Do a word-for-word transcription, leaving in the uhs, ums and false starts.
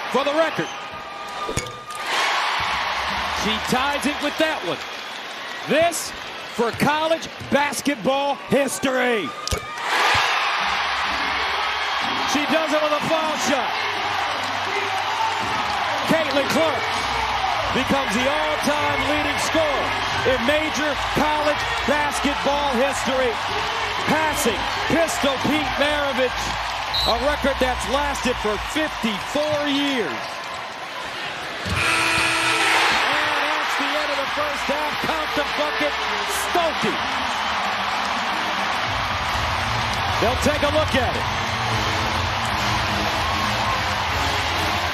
for the record. She ties it with that one. This for college basketball history. She does it with a foul shot. Caitlin Clark becomes the all-time leading scorer in major college basketball history. Passing Pistol Pete Maravich, a record that's lasted for fifty-four years. And that's the end of the first half. Count the bucket, Stokey. They'll take a look at it.